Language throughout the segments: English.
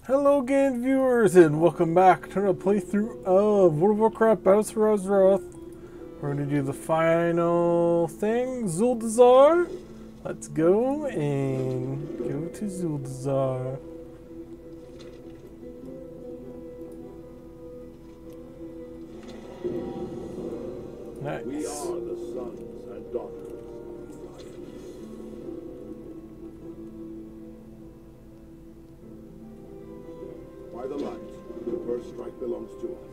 Hello again, viewers, and welcome back to another playthrough of World of Warcraft Battles for Azeroth. We're going to do the final thing, Zuldazar. Let's go and go to Zuldazar. Nice. We are the sons and daughters. By the light, the first strike belongs to us.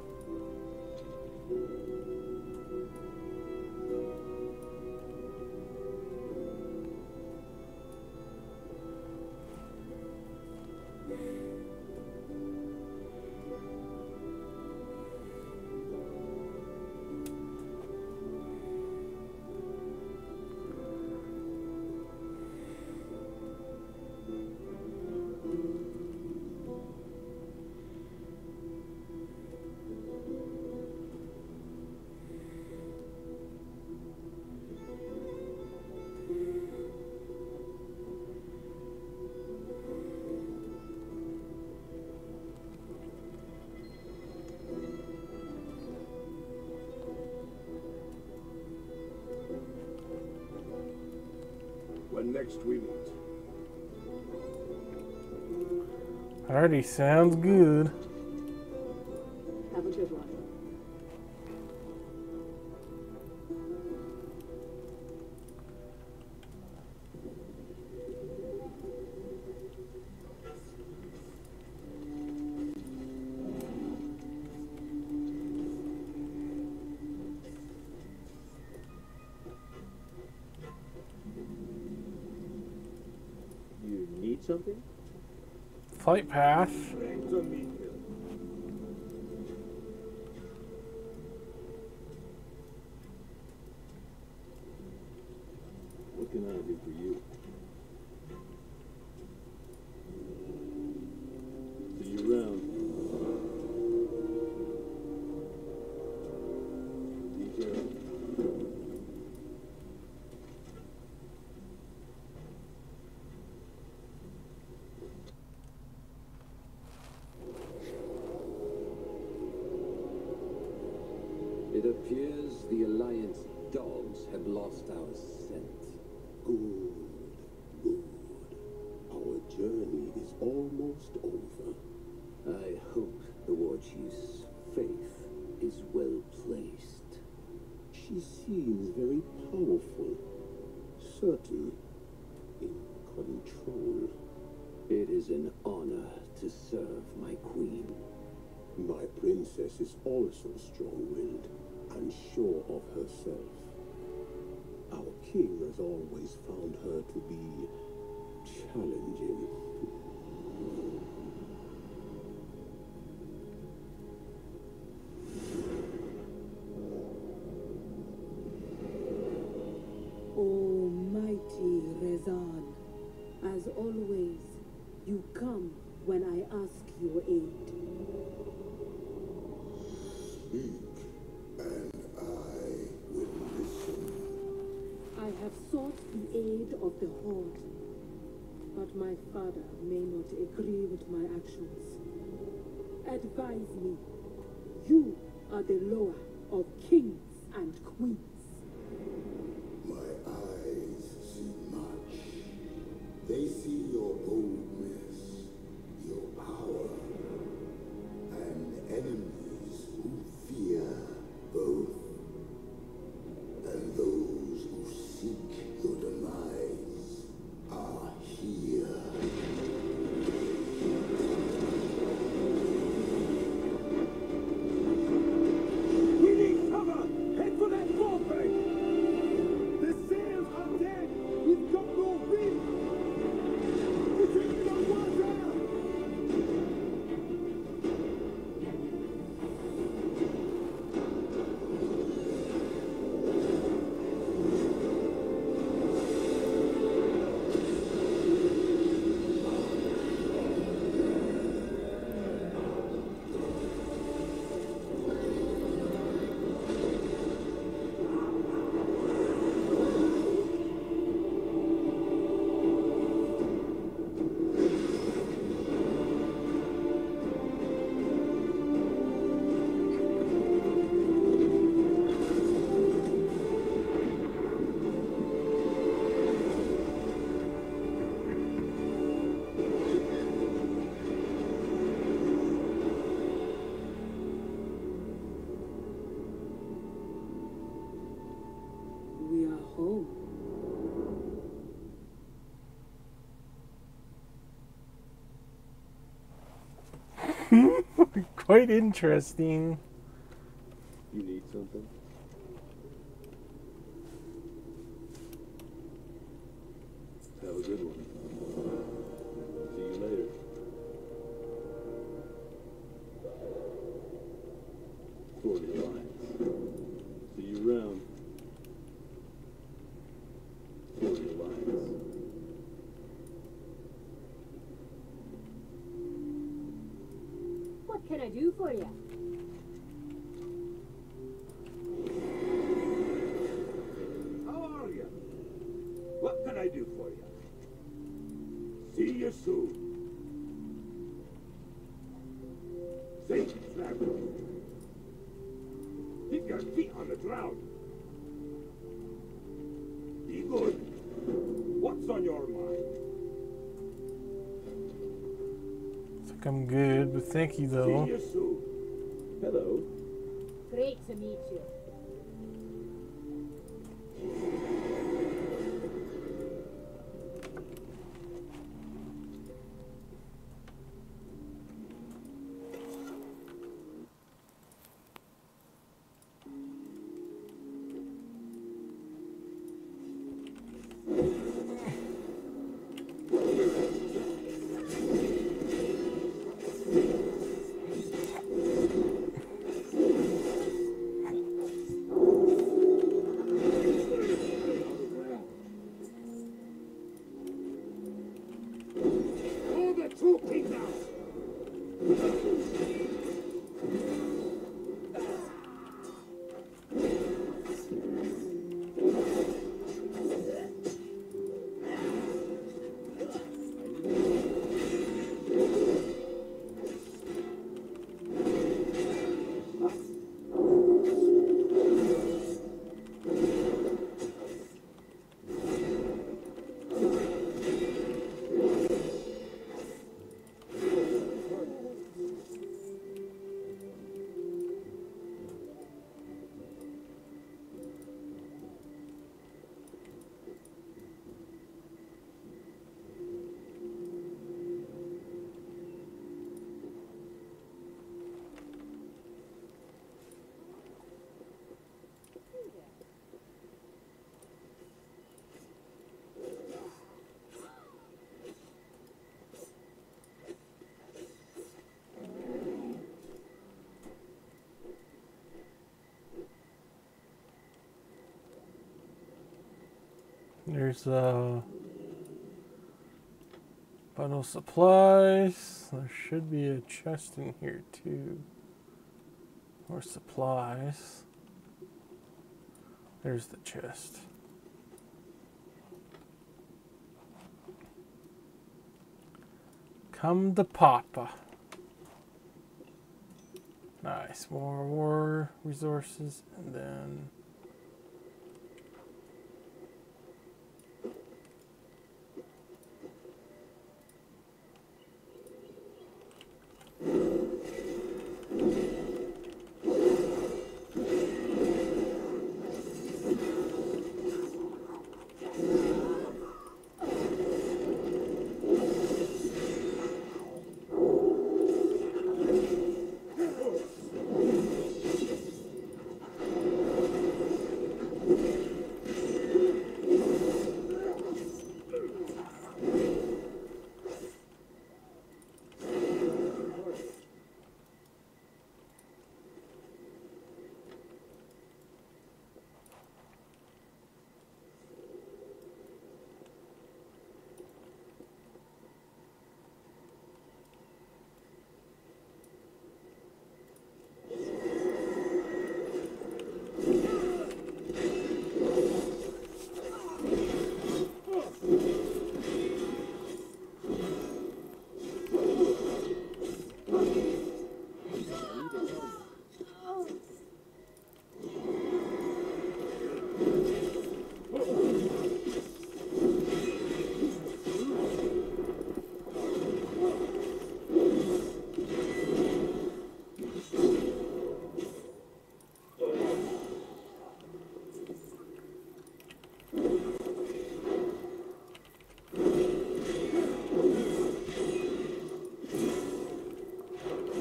When next we meet. Alrighty, sounds good. Have a good one. You need something? Flight path. Bring to me. What can I do for you? See you around. Detail. It appears the Alliance dogs have lost our scent. Good, good. Our journey is almost over. I hope the War Chief's faith is well placed. She seems very powerful, certain, in control. It is an honor to serve my queen. My princess is also strong-willed and sure of herself. Our king has always found her to be challenging. Almighty Rezan, as always, you come when I ask your aid. Speak, and I will listen. I have sought the aid of the Horde, but my father may not agree with my actions. Advise me. You are the lower of kings and queens. My eyes see much. They see your boldness, your power, and enemies who fear both, and those who seek your demise are here. We need cover! Head for that fortress! Quite interesting. You need something? Have a good one. See you later. For the Alliance. See you around. For the Alliance. What can I do for you? How are you? What can I do for you? See you soon. Safe travel. Keep your feet on the ground. Be good. What's on your mind? I think I'm good, but thank you though. See you soon. Hello. Great to meet you. All the trooping now. There's bundle supplies. There should be a chest in here too. More supplies. There's the chest. Come to Papa. Nice. More war resources and then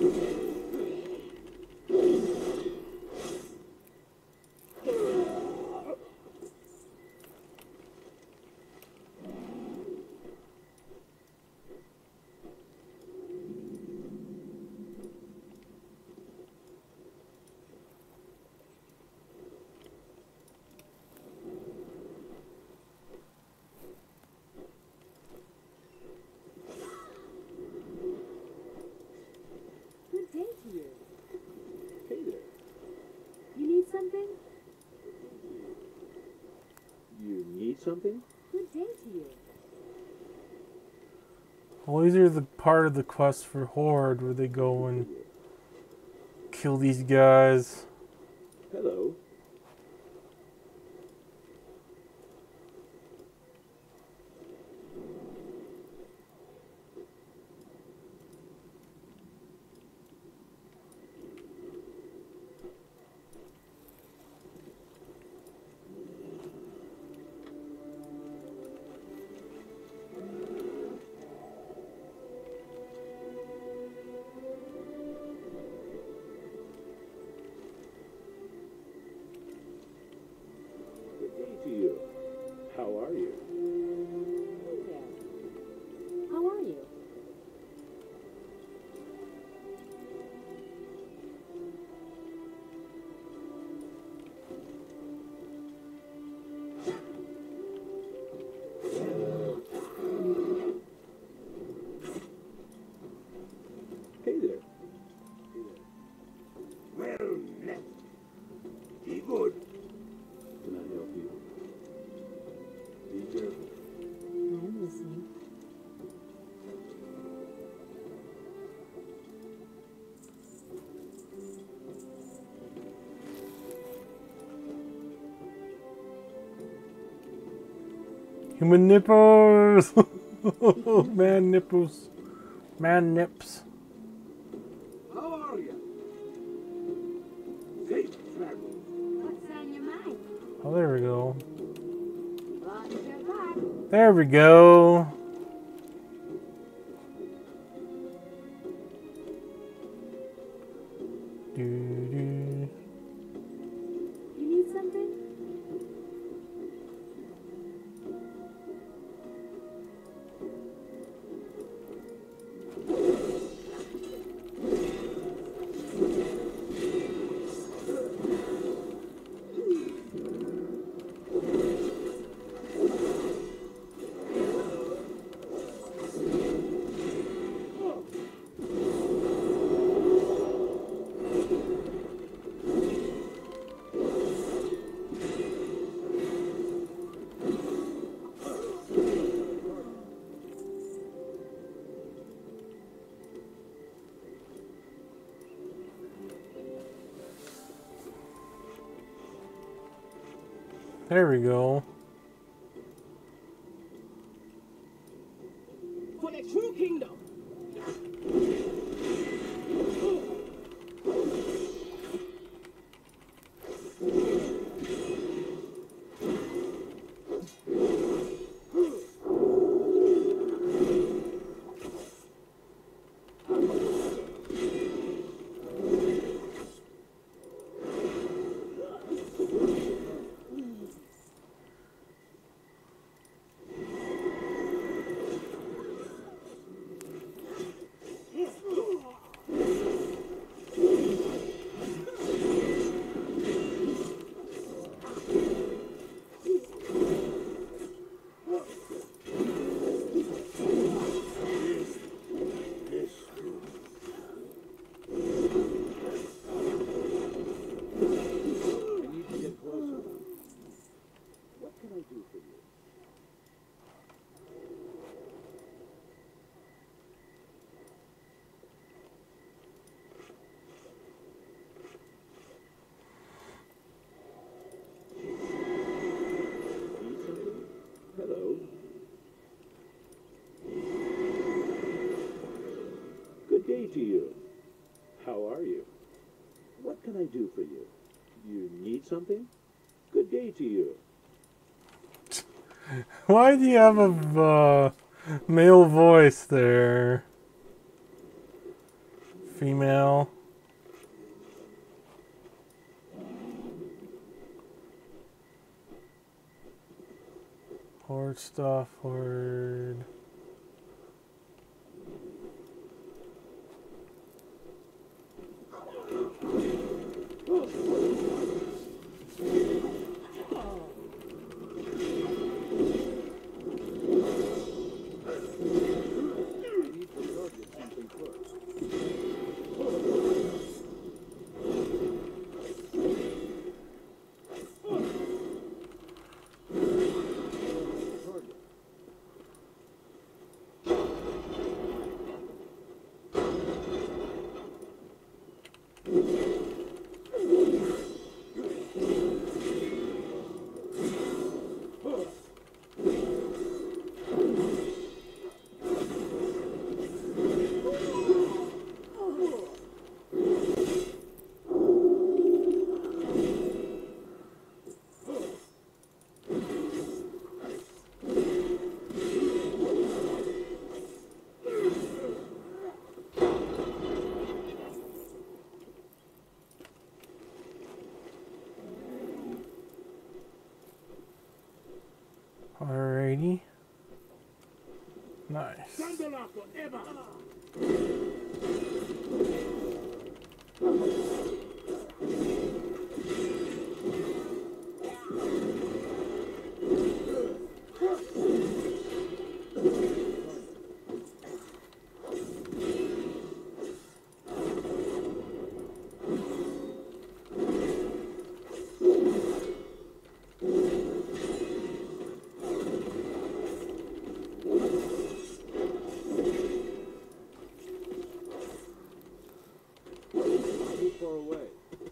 Good day to you. Hey there. You need something? You need something? Good day to you. Well, these are the part of the quest for Horde where they go and kill these guys. Hello. Good day to you. How are you? Hey there. How are you? Hey there. Well met. Be good. Can I help you? Be careful. I'm listening. Human nipples! Man nipples. Man nips. How are you? Safe travel. What's on your mind? Oh, there we go. Glad you're back. There we go. Doo-doo. You need something? There we go. For the true kingdom. Hello. Good day to you. How are you? What can I do for you? You need something? Good day to you. Why do you have a male voice there? female. Horde stuff, horde. Alrighty. Nice. Zandalar forever! Too far away.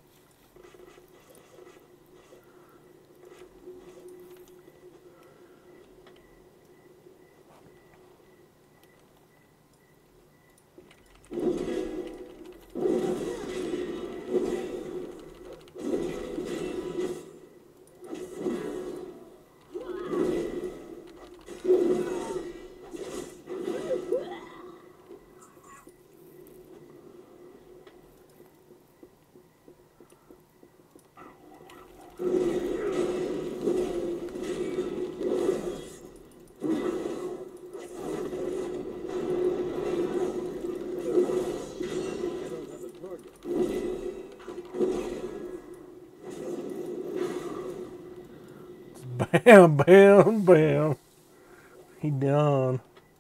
Bam, bam, bam. He done.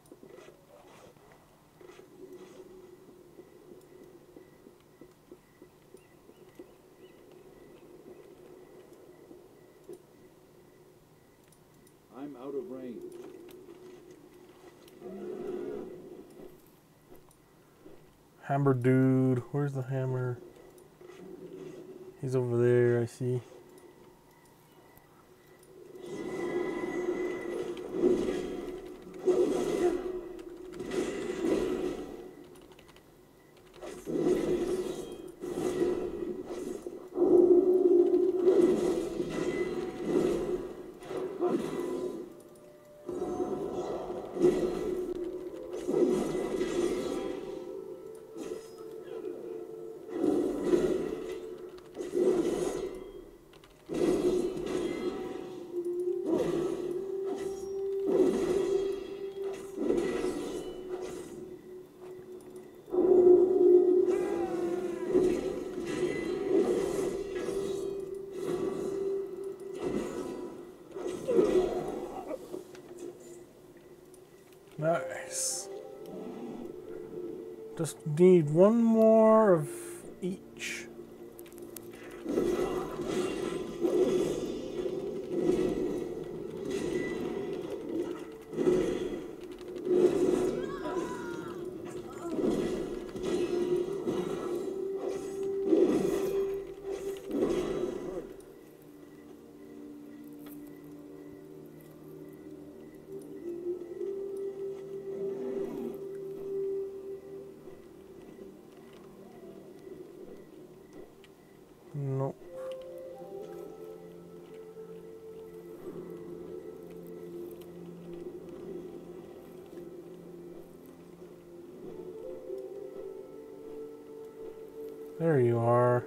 I'm out of range. Hammer dude. Where's the hammer? He's over there, I see. Nice. Just need one more of each. Nope. There you are.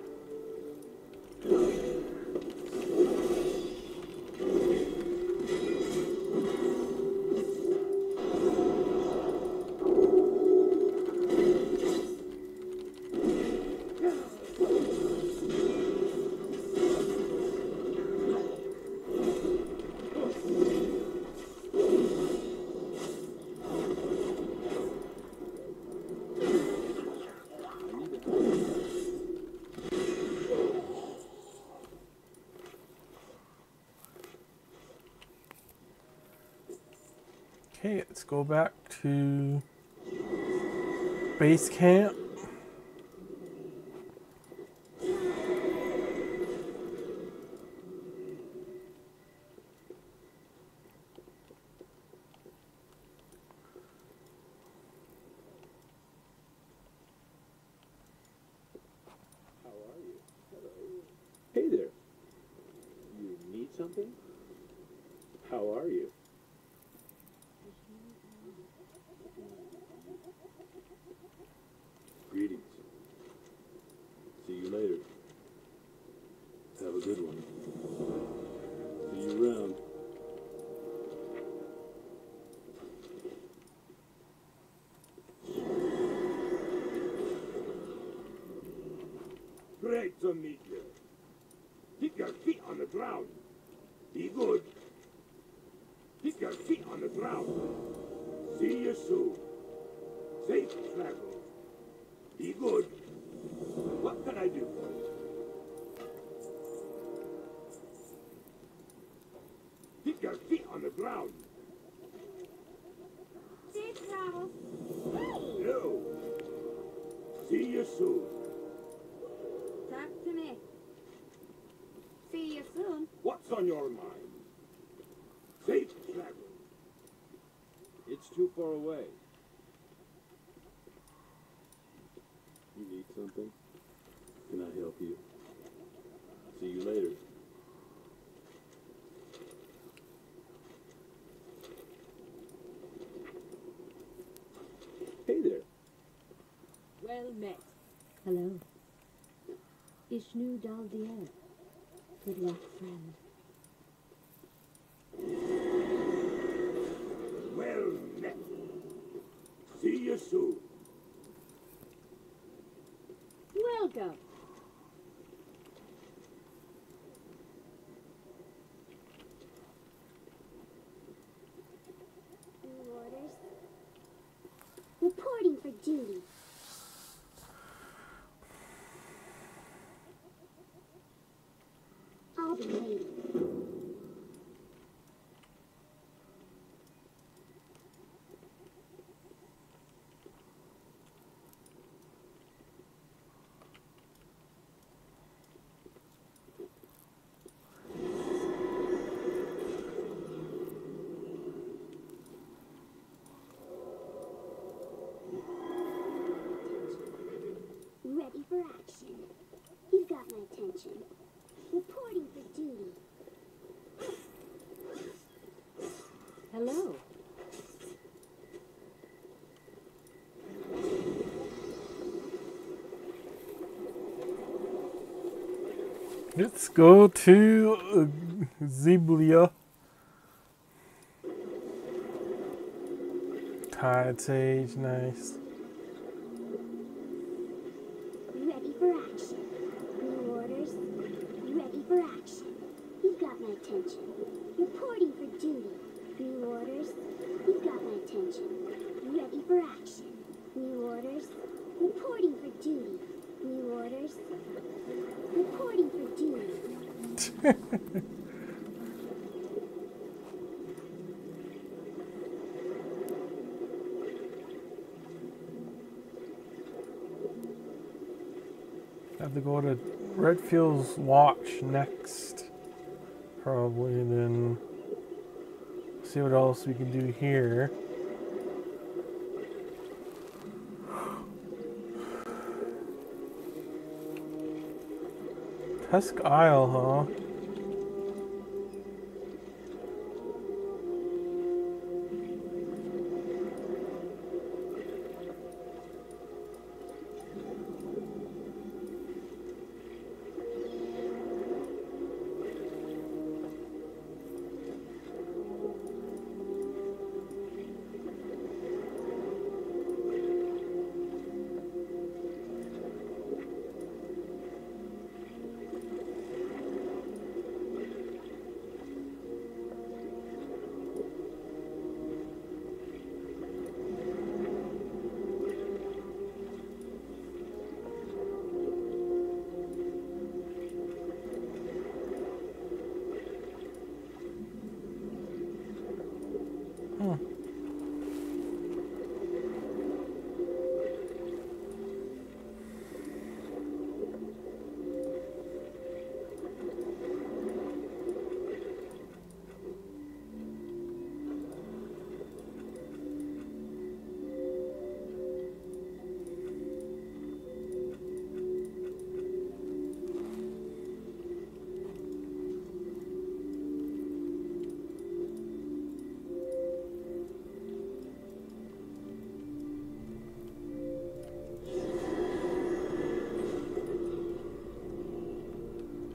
Okay, let's go back to base camp. How are you? Hello. Hey there. You need something? How are you? Greetings. See you later. Have a good one. See you around. Great to meet you. Keep your feet on the ground. Be good. Keep your feet on the ground. See you soon. Safe travel. Be good. What can I do for you? Keep your feet on the ground. Safe travel. No. See you soon. Talk to me. See you soon. What's on your mind? Safe travel. It's too far away. You need something? Can I help you? See you later. Hey there. Well met. Hello. Ishnu Daldier. Good luck, friend. Well met. See you soon. Welcome. New orders. Reporting for duty. I'll be waiting. Ready for action. You've got my attention. Reporting for duty. Hello. Let's go to Ziblia. Tide Sage, nice. Ready for action. New orders. Ready for action. You've got my attention. Reporting for duty. New orders. You've got my attention. Ready for action. New orders. Reporting for duty. New orders. Reporting for duty. Have to go to Redfield's Watch next. Probably, then see what else we can do here. Tusk Isle, huh?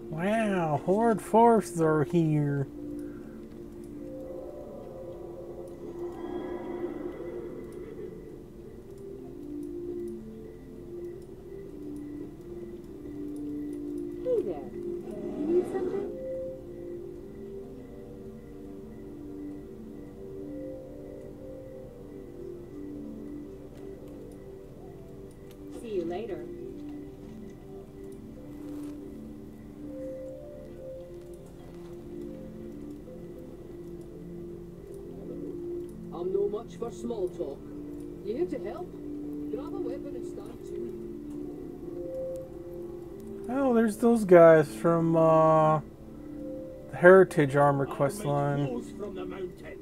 Wow, Horde forces are here. Hey there. You need something? See you later. I'm no much for small talk. You here to help? Grab a weapon and stand to. Oh, there's those guys from the Heritage Armor quest line. Flows from the mountain.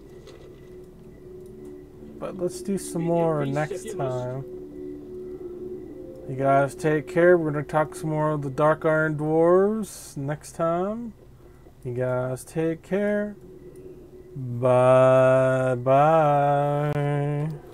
But let's do some more next time. You guys take care. We're going to talk some more of the Dark Iron Dwarves next time. You guys take care. Bye bye.